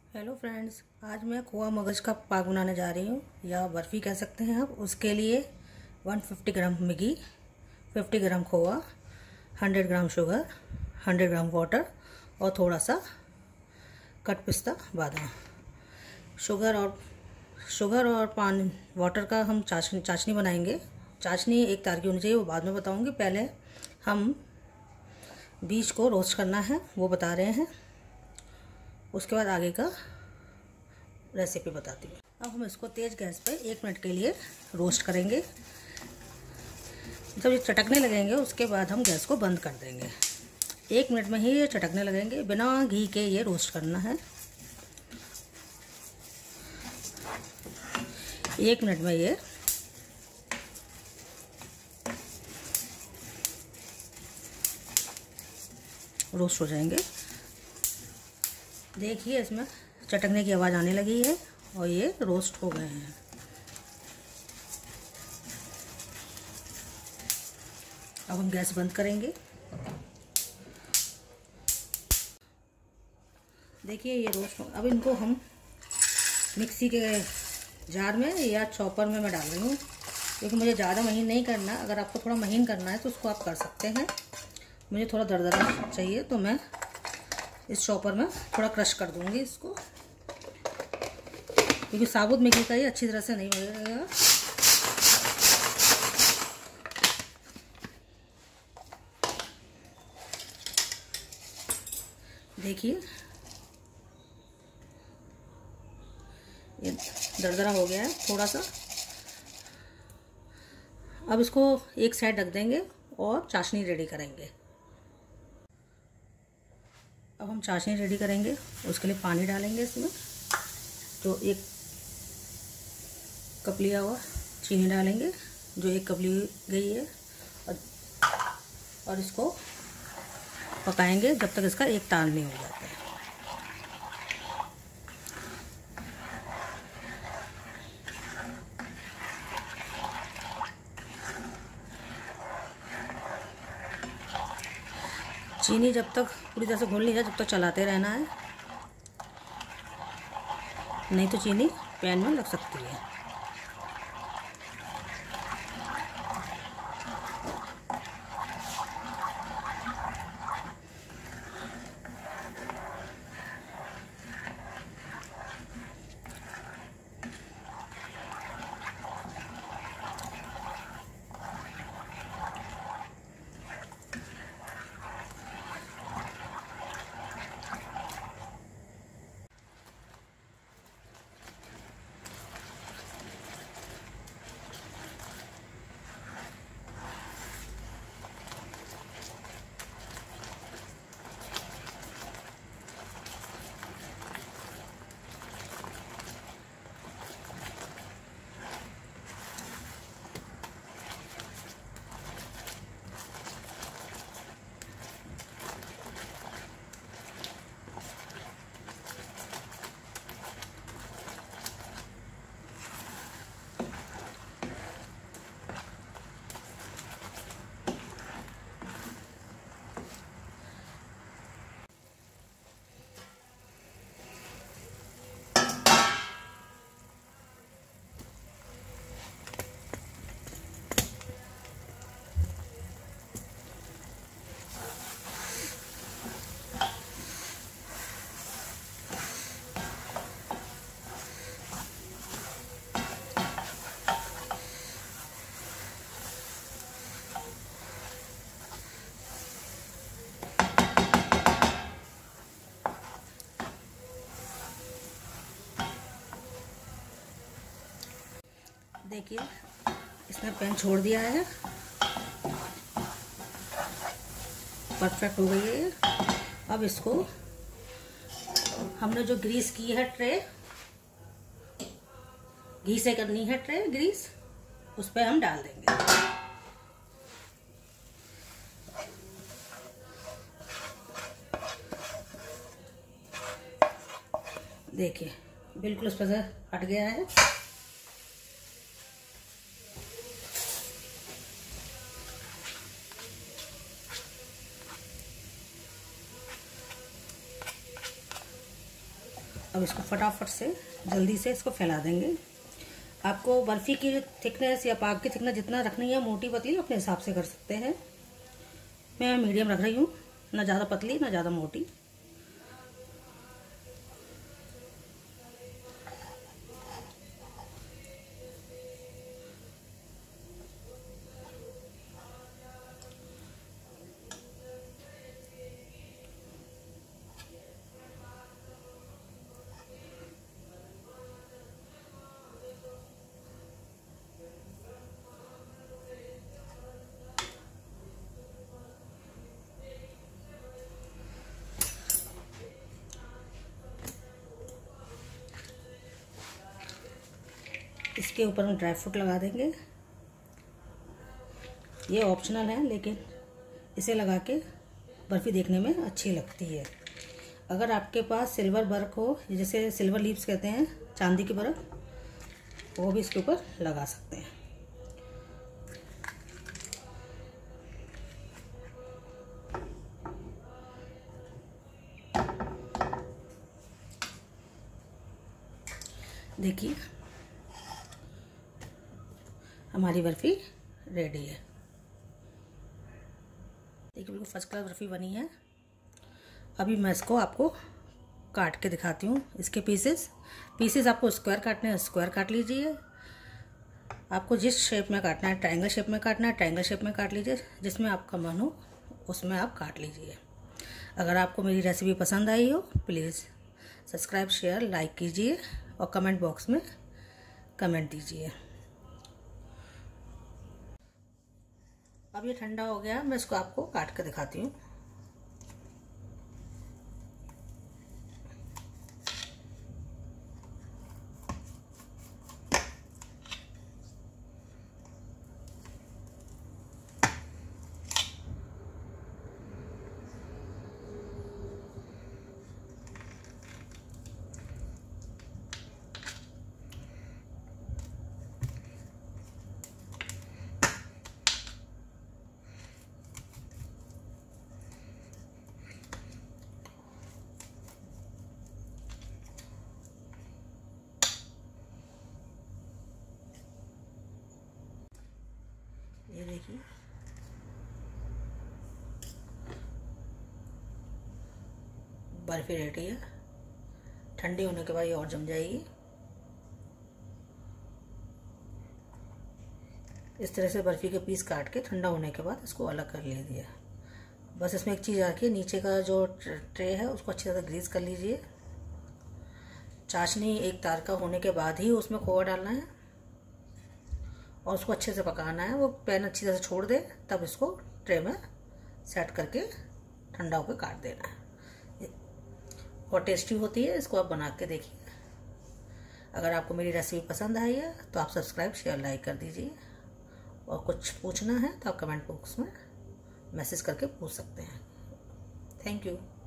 Hello friends, आज मैं खोआ मगज का पाक बनाने जा रही हूँ या बर्फ़ी कह सकते हैं आप। उसके लिए 150 ग्राम मैगी, 50 ग्राम खोआ, 100 ग्राम शुगर, 100 ग्राम वाटर और थोड़ा सा कट पिस्ता बादाम। शुगर और पानी वाटर का हम चाशनी बनाएंगे। चाशनी एक तार की होनी चाहिए, वो बाद में बताऊँगी। पहले हम बीज को रोस्ट करना है, वो बता रहे हैं। उसके बाद आगे का रेसिपी बताती हूँ। अब हम इसको तेज़ गैस पे 1 मिनट के लिए रोस्ट करेंगे। जब ये चटकने लगेंगे उसके बाद हम गैस को बंद कर देंगे। 1 मिनट में ही ये चटकने लगेंगे। बिना घी के ये रोस्ट करना है। 1 मिनट में ये रोस्ट हो जाएंगे। देखिए इसमें चटकने की आवाज़ आने लगी है और ये रोस्ट हो गए हैं। अब हम गैस बंद करेंगे। देखिए ये रोस्ट हो। अब इनको हम मिक्सी के जार में या चॉपर में मैं डाल रही हूँ, क्योंकि मुझे ज़्यादा महीन नहीं करना। अगर आपको थोड़ा महीन करना है तो उसको आप कर सकते हैं। मुझे थोड़ा दरदरा चाहिए तो मैं इस चॉपर में थोड़ा क्रश कर दूँगी इसको, क्योंकि साबुत मैगी का ये अच्छी तरह से नहीं बनेगा। देखिए ये दरदरा हो गया है थोड़ा सा। अब इसको एक साइड रख देंगे और चाशनी रेडी करेंगे। अब हम चाशनी रेडी करेंगे। उसके लिए पानी डालेंगे इसमें। तो 1 कप लिया हुआ चीनी डालेंगे, जो 1 कप ली गई है, और इसको पकाएंगे जब तक इसका एक ताल नहीं हो जाता है। चीनी जब तक पूरी तरह से घुल नहीं जाए जब तक चलाते रहना है, नहीं तो चीनी पैन में लग सकती है। देखिए इसने पैन छोड़ दिया है, परफेक्ट हो गई है ये। अब इसको हमने जो ग्रीस की है ट्रे, घी से करनी है ट्रे ग्रीस, उस पर हम डाल देंगे। देखिए बिल्कुल उस पर से हट गया है। अब इसको फटाफट से जल्दी से इसको फैला देंगे। आपको बर्फ़ी की थिकनेस या पाक की थिकनेस जितना रखनी है, मोटी पतली अपने हिसाब से कर सकते हैं। मैं मीडियम रख रही हूँ, ना ज़्यादा पतली ना ज़्यादा मोटी। इसके ऊपर हम ड्राई फ्रूट लगा देंगे। ये ऑप्शनल है, लेकिन इसे लगा के बर्फ़ी देखने में अच्छी लगती है। अगर आपके पास सिल्वर वर्क हो, जैसे सिल्वर लीव्स कहते हैं, चांदी की बर्फ़, वो भी इसके ऊपर लगा सकते हैं। देखिए हमारी बर्फ़ी रेडी है। देखिए बिल्कुल फर्स्ट क्लास बर्फ़ी बनी है। अभी मैं इसको आपको काट के दिखाती हूँ। इसके पीसेस आपको स्क्वायर काटने हैं, स्क्वायर काट लीजिए। आपको जिस शेप में काटना है, ट्रायंगल शेप में काटना है, ट्रायंगल शेप में काट लीजिए। जिसमें आपका मन हो उसमें आप काट लीजिए। अगर आपको मेरी रेसिपी पसंद आई हो, प्लीज़ सब्सक्राइब, शेयर, लाइक कीजिए और कमेंट बॉक्स में कमेंट दीजिए। अब ये ठंडा हो गया, मैं इसको आपको काट के दिखाती हूँ। ये देखिए बर्फ़ी रेडी है। ठंडी होने के बाद ये और जम जाएगी। इस तरह से बर्फ़ी के पीस काट के ठंडा होने के बाद इसको अलग कर लीजिए। बस इसमें एक चीज़ रखिए, नीचे का जो ट्रे है उसको अच्छी तरह ग्रीस कर लीजिए। चाशनी एक तार का होने के बाद ही उसमें खोआ डालना है और उसको अच्छे से पकाना है। वो पैन अच्छी तरह से छोड़ दे, तब इसको ट्रे में सेट करके ठंडा होकर काट देना है। और टेस्टी होती है, इसको आप बना के देखिए। अगर आपको मेरी रेसिपी पसंद आई है तो आप सब्सक्राइब, शेयर, लाइक कर दीजिए। और कुछ पूछना है तो आप कमेंट बॉक्स में मैसेज करके पूछ सकते हैं। Thank you.